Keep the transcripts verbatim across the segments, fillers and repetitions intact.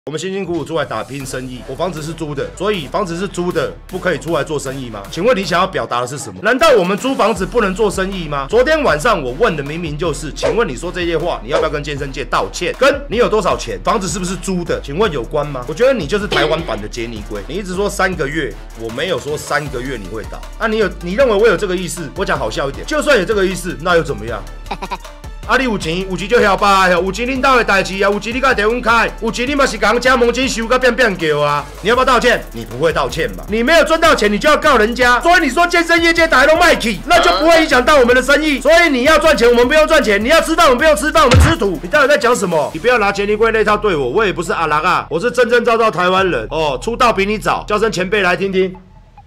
我们辛辛苦苦出来打拼生意，我房子是租的，所以房子是租的，不可以出来做生意吗？请问你想要表达的是什么？难道我们租房子不能做生意吗？昨天晚上我问的明明就是，请问你说这些话，你要不要跟健身界道歉？跟你有多少钱，房子是不是租的，请问有关吗？我觉得你就是台湾版的杰尼龟，你一直说三个月，我没有说三个月你会倒啊，你有你认为我有这个意思？我讲好笑一点，就算有这个意思，那又怎么样？啊！你有钱，有钱就晓巴的，有钱恁兜的代志啊，有钱你甲电话开，有钱你嘛是甲人加盟金收个变变叫啊！你要不要道歉？你不会道歉吧？你没有赚到钱，你就要告人家，所以你说健身业界大家都卖起，那就不会影响到我们的生意。所以你要赚钱，我们不用赚钱；你要吃饭，我们不用吃饭，我们吃土。你到底在讲什么？你不要拿杰尼龟那套对我，我也不是阿拉啊，我是真真照照台湾人哦，出道比你早，叫声前辈来听听。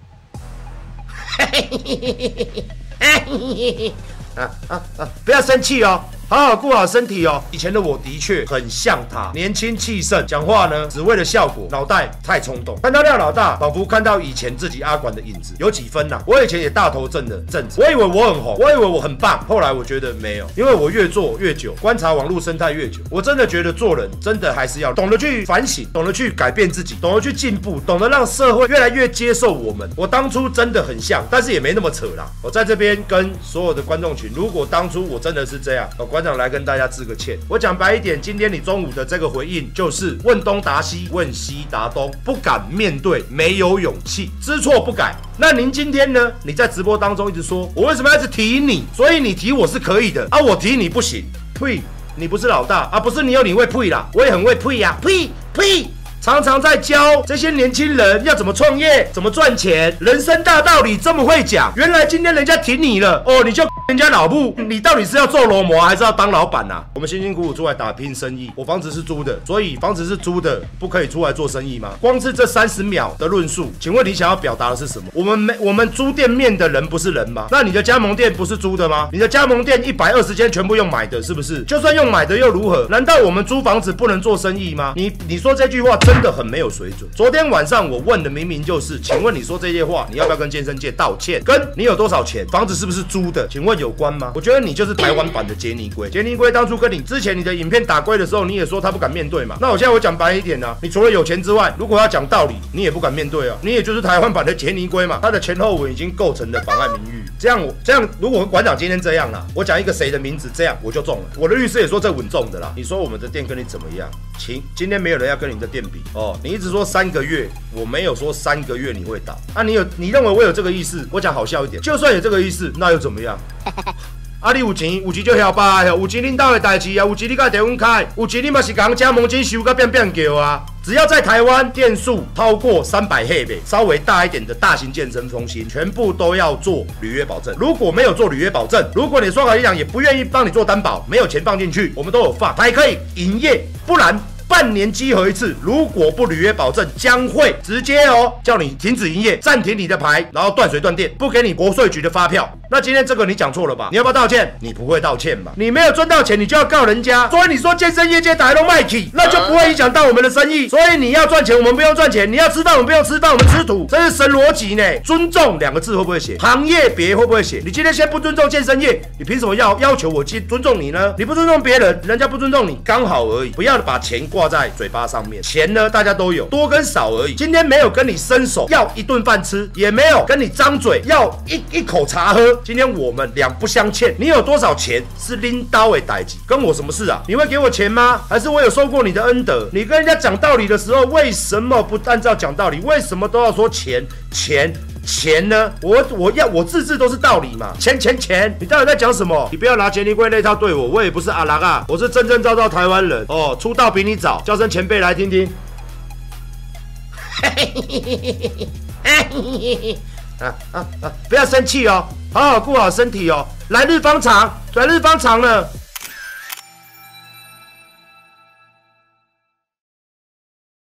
啊啊啊！不要生气哦。好好顾好身体哦。以前的我的确很像他，年轻气盛，讲话呢只为了效果，脑袋太冲动。看到廖老大，仿佛看到以前自己阿管的影子，有几分呐、啊？我以前也大头症的阵子，我以为我很红，我以为我很棒，后来我觉得没有，因为我越做越久，观察网络生态越久，我真的觉得做人真的还是要懂得去反省，懂得去改变自己，懂得去进步，懂得让社会越来越接受我们。我当初真的很像，但是也没那么扯啦。我在这边跟所有的观众群，如果当初我真的是这样，哦，馆长来跟大家致个歉。我讲白一点，今天你中午的这个回应就是问东答西，问西答东，不敢面对，没有勇气，知错不改。那您今天呢？你在直播当中一直说，我为什么要一直提你？所以你提我是可以的啊，我提你不行。呸！你不是老大啊，不是你有你会呸啦，我也很会呸呀，呸呸！常常在教这些年轻人要怎么创业，怎么赚钱，人生大道理这么会讲。原来今天人家挺你了哦，你就人家老布，你到底是要做罗模还是要当老板啊？我们辛辛苦苦出来打拼生意，我房子是租的，所以房子是租的，不可以出来做生意吗？光是这三十秒的论述，请问你想要表达的是什么？我们没我们租店面的人不是人吗？那你的加盟店不是租的吗？你的加盟店一百二十间全部用买的，是不是？就算用买的又如何？难道我们租房子不能做生意吗？你你说这句话真的很没有水准。昨天晚上我问的明明就是，请问你说这些话，你要不要跟健身界道歉？跟你有多少钱，房子是不是租的，请问有关吗？我觉得你就是台湾版的杰尼龟。杰尼龟当初跟你之前你的影片打龟的时候，你也说他不敢面对嘛。那我现在我讲白一点啊，你除了有钱之外，如果要讲道理，你也不敢面对啊。你也就是台湾版的杰尼龟嘛，他的前后文已经构成了妨碍名誉。这样我这样，如果馆长今天这样啦，我讲一个谁的名字，这样我就中了。我的律师也说这稳中的啦。你说我们的店跟你怎么样？请，今天没有人要跟你的店比哦。你一直说三个月，我没有说三个月你会倒啊。你有你认为我有这个意思？我讲好笑一点，就算有这个意思，那又怎么样？啊！你有钱，有钱就晓巴的，有钱恁兜的代志啊，有钱你甲电话开，有钱你嘛是甲人加盟金收个变变叫啊。只要在台湾店数超过三百黑北，稍微大一点的大型健身中心，全部都要做履约保证。如果没有做履约保证，如果你刷卡一两也不愿意帮你做担保，没有钱放进去，我们都有放，才可以营业，不然。半年稽核一次，如果不履约保证，将会直接哦叫你停止营业，暂停你的牌，然后断水断电，不给你国税局的发票。那今天这个你讲错了吧？你要不要道歉？你不会道歉吧？你没有赚到钱，你就要告人家。所以你说健身业界大家都卖起，那就不会影响到我们的生意。所以你要赚钱，我们不用赚钱；你要吃饭，我们不用吃饭，我们吃土。这是神逻辑呢。尊重两个字会不会写？行业别会不会写？你今天先不尊重健身业，你凭什么要要求我去尊重你呢？你不尊重别人，人家不尊重你，刚好而已。不要把钱挂在嘴巴上面，钱呢大家都有，多跟少而已。今天没有跟你伸手要一顿饭吃，也没有跟你张嘴要一一口茶喝。今天我们两不相欠，你有多少钱是拎刀的代志，跟我什么事啊？你会给我钱吗？还是我有受过你的恩德？你跟人家讲道理的时候，为什么不按照讲道理？为什么都要说钱钱？钱呢？我我要我字字都是道理嘛，钱钱钱，你到底在讲什么？你不要拿杰尼龟那套对我，我也不是阿拉啊，我是真真照照台湾人哦，出道比你早，叫声前辈来听听。啊啊啊！不要生气哦，好好顾好身体哦。来日方长，来日方长了。